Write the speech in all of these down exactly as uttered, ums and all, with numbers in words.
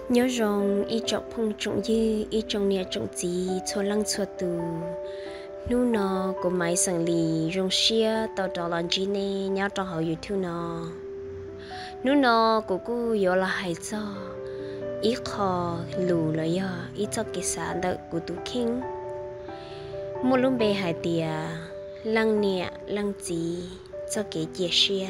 nhớ rằng ý chọc phong trụng dư ý trong nhà trụng gì cho lăng cho tù nu nọ của máy sang lì rong xia tàu tàu lần chi nè nhớ trong hậu youtube nọ nu nọ của cô yo là hay cho ý khó lù là yo ý cho cái sản đợi của tụ kinh một lúc bề hải tiề lăng nè lăng gì cho cái chia sẻ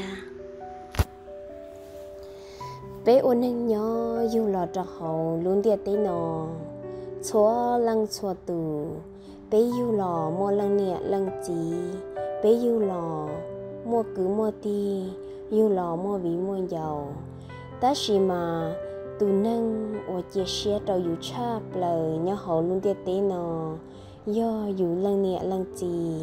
bé ôn anh nhớ yêu lọ trọ hậu luôn địa tế nọ chúa lăng chúa tù bé yêu lọ mua lăng nè lăng gì bé yêu lọ mua cứ mua ti yêu lọ mua vì mua giàu ta chỉ mà tù nâng ở chia sẻ trò yêu chắp lời nhớ hậu luôn địa tế nọ do yêu lăng nè lăng gì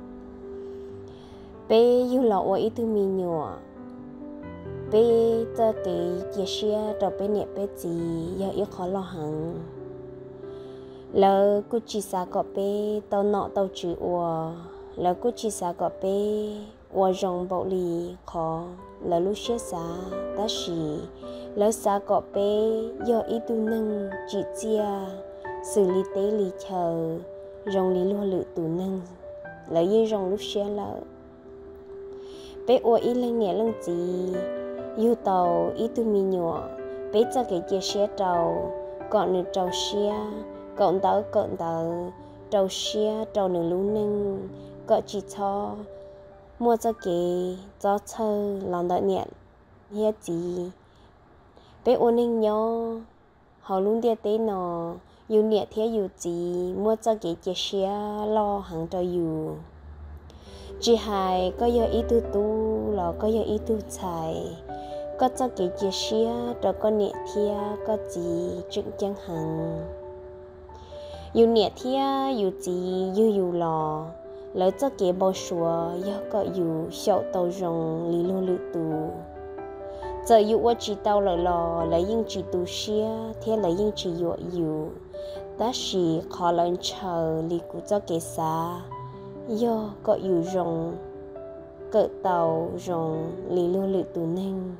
bé yêu lọ ở ít tu mi nhỏ bé cho cái chia sẻ cho bé nhẹ bé gì giờ ít khó lo hẳn lỡ cô chỉ xa có bé tao nọ tao chữ ua lỡ cô chỉ xa có bé ua rong bạo lì khó lỡ lúc xế xa ta xì lỡ xa có bé giờ ít tu nâng chỉ chia xử lý tế lý chờ rong lý lua lự tù nâng lỡ dây rong lúc xế lỡ bé ua ít lên nhẹ lăng gì yêu tàu ít tu mi nhỏ bé cho cái chia sẻ tàu còn nửa tàu xe cộng tàu cộng tàu tàu xe tàu nửa lú nâng cọ chỉ cho mua cho cái cho chơi làm đợi nhẹ hết gì bé ôn ninh nhỏ họ luôn đi tới nọ yêu nhẹ thế yêu gì mua cho cái chia sẻ lo hàng cho yêu chỉ hai có giờ ít tu tu là có giờ ít tu xài có cho cái chia sẻ rồi có nhẹ thia có gì chuyện chẳng hạn yêu nhẹ thia yêu gì yêu yêu lò lỡ cho cái bao sủa do có yêu sẹo tàu rồng lý lô lự tù giờ yêu qua chỉ tàu lại lò lấy những chỉ tu sẻ thế lấy những chỉ yêu yêu ta chỉ khó lên chờ lý cụ cho cái xa do có yêu rồng cỡ tàu rồng lý lô lự tù nên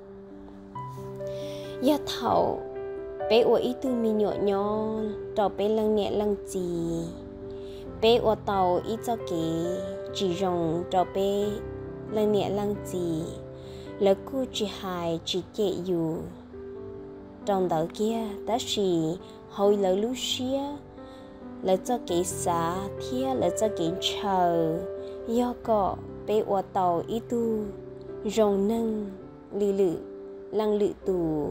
ya thầu bé ủa ý tư mi nhỏ nhỏ trò bé lăng nhẹ lăng gì bé ủa tàu ý cho cái chỉ rồng trò bé lăng nhẹ lăng gì lỡ cô chỉ hài chỉ chạy dù trong đó kia ta chỉ hồi lỡ lú xía lỡ cho cái xá thia lỡ cho cái chờ do có bé ủa tàu ý tu rồng nâng lì lự lăng lự tù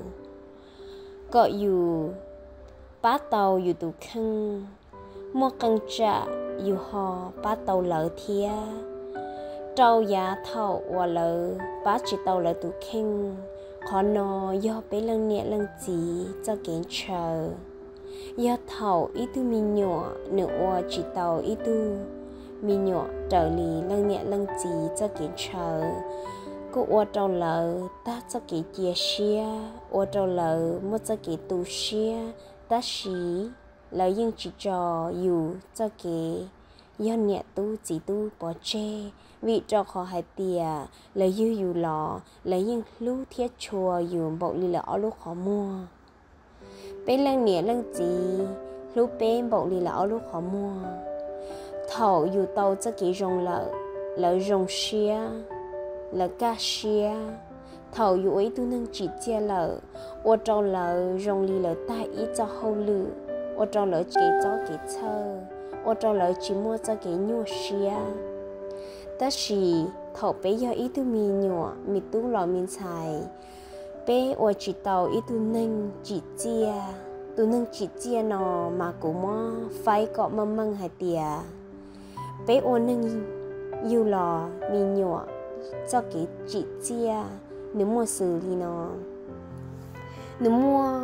có dù bá tàu dù tù khăn mua căng trả dù họ bá tàu lỡ thia trâu giá thầu và lỡ bá chỉ tàu lỡ tù khăn khó nò do bé lăng nhẹ lăng gì cho kiến chờ do thầu ít tu mi nhỏ nữa chỉ tàu ít tu mi nhỏ trở lì lăng nhẹ lăng gì cho kiến chờ cô ô trâu lợ ta cho cái chia sẻ ô trâu lợ một cho cái tu sẻ ta xí lợ nhưng chỉ cho dù cho cái do nhẹ tu chỉ tu bỏ che vì cho khó hai tia lợ dù dù lọ lợ nhưng lú thiết chùa dù bộ lì lọ lúc khó mua bên lăng nhẹ lăng gì lú bên bộ lì lọ lúc khó mua thầu dù tàu cho cái rồng lợ lợ rồng sẻ là ca xia thầu dụ ấy tu nâng chỉ chia lợ ô trâu lợ rong li lợ tai ý cho hậu lự ô trâu lợ cái cho cái thơ ô trâu lợ chỉ mua cho cái nhua xia ta chỉ thầu bé giờ ý tu mi nhua mi tu lò mi xài bé ô chỉ tàu ý tu nâng chỉ chia tu nâng chỉ chia nọ mà cũng mò phải cọ mâm măng hai tia bé ô nâng yêu lò mi nhua cho cái chị chia nếu mua xử lý nó nếu mua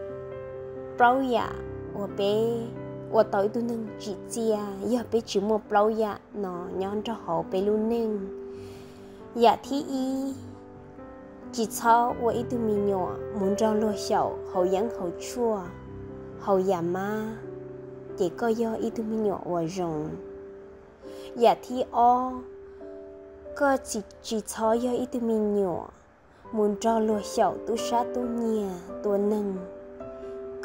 bao ya ở bé ở tới tôi nâng chị chia giờ bé chỉ mua bao ya nó nhon cho họ bé luôn nên ya thì y chỉ sau ở ít tôi mình nhỏ muốn cho lúa sầu hậu giang hậu chua hậu ya ma chỉ có do ít tôi mình nhỏ ở rồng ya thì o có chỉ chỉ cho do ít mình nhỏ muốn cho lúa sầu tu sát tu nhẹ tu nâng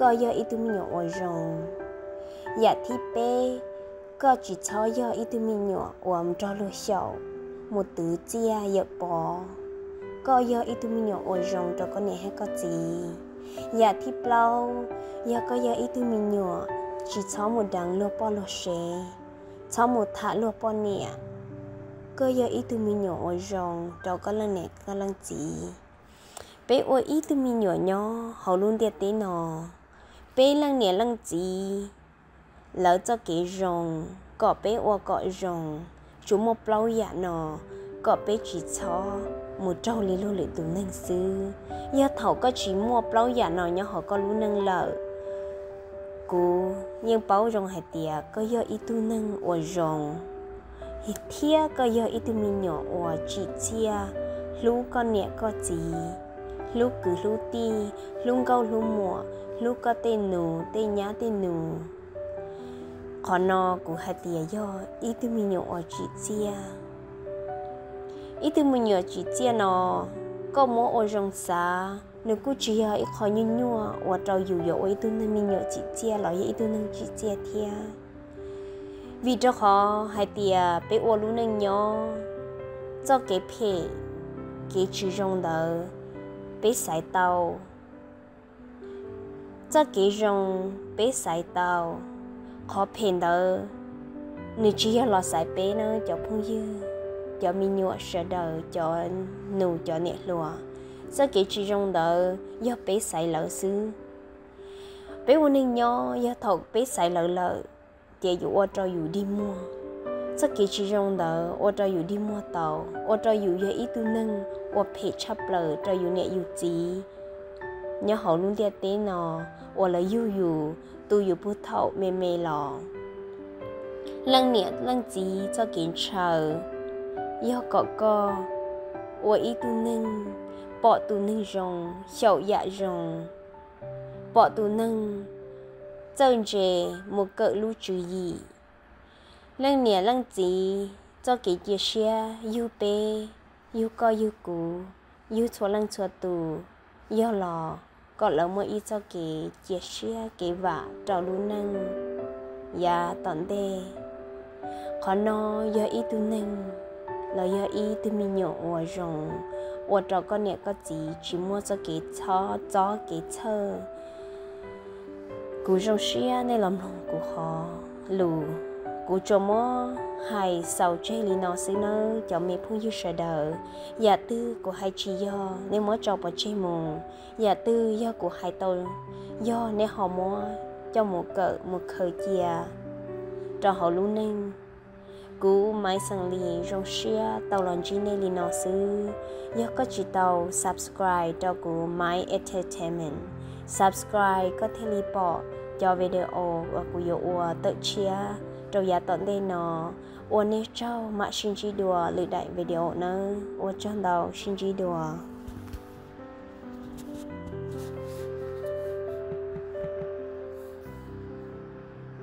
có giờ ít tụi mình nhỏ ở rồng dạ thì bé có chỉ cho giờ ít tụi mình nhỏ ôm cho lúa sầu một tứ chia giờ bỏ có giờ ít tụi mình nhỏ ở rồng cho con này hay có gì dạ thì lâu giờ có giờ ít tụi mình nhỏ chỉ cho một đằng lúa bỏ lúa xe cho một thả lúa bỏ nè có giờ ít tụi mình nhỏ ở rồng cho con lần này con lần gì bé ơi ít tụi mình nhỏ nhỏ họ luôn đẹp thế nọ bé lần nè lần gì lỡ cho cái rồng có bé ơi có rồng chú một lâu dạ nọ có bé chỉ cho một trâu lý lưu lệ tụ nâng sư giờ thầu có chỉ mua lâu dạ nọ nhỏ họ có luôn nâng lợ cú nhưng bao rồng hay tiệt có giờ ít tụi nâng ở rồng thì thia có giờ ít tụi mình nhỏ ở chỉ chia lú con nhẹ có gì lú cứ lú ti lú câu lú mùa lú có tên nụ tên nhá tên nụ còn nó cũng hay tiệt do ít tụi mình nhỏ ở chỉ chia ít tụi mình nhỏ chỉ chia nó có mỗi ở rồng xa nếu cứ chỉ ít khó như nhua ở trâu dù dỗ ít tụi mình nhỏ chỉ chia lại ít tụi mình chỉ chia thia vì cho họ hay tiệt bé ô luôn nên nhỏ cho cái phe cái chữ rong đó bé sải tàu cho cái rong bé sải tàu khó phèn đó nếu chỉ là sải bé nó cho phong dư cho mình nhọ sợ đời cho nụ cho nhẹ lúa cho cái chữ rong đó do bé sải lỡ xứ bé ô nên nhỏ do thầu bé sải lỡ lỡ để dụ ô cho dụ đi mua cho cái chỉ rong đó ô cho dụ đi mua tàu ô cho dụ giờ ít tu nâng ô phê chấp lờ cho dụ nhẹ dụ gì nhớ họ luôn đẹp thế nọ ô là dụ dụ tu dụ bút thầu mê mê lò lăng nhẹ lăng gì cho kiến chờ do có co ô ít tu nâng bỏ tu nâng rong sầu dạ rong bỏ tu nâng chân trẻ một cỡ lưu trừ gì lăng nè lăng gì cho cái chia sẻ yêu bé yêu co yêu cũ yêu chua lăng chua tù yêu lò có lỡ mỗi ít cho cái chia sẻ cái vả trò luôn năng và tận đê khó nó do ít tu năng là do ít tu mình nhỏ ở rồng ở trò con nè có gì chỉ mua cho cái chó chó cái thơ cú rong xia nên làm lòng của họ lù cú cho mò hay sau chơi li nó xí nó cho mẹ phong dư sợ đời nhà tư của hai chị do nên mò cho bỏ chơi mù nhà tư do của hai tôi do nên họ mò cho một cỡ một khởi chia cho họ luôn nên cú máy sang li rong xia tàu lần chi nên li nó xứ do có chỉ tàu subscribe cho cú máy entertainment subscribe có thể li bỏ cho video và của yêu tự chia rồi giá tận đây nó ô nê trâu mà xin chỉ đùa lựa đại video nữa ô chân đầu xin chỉ đùa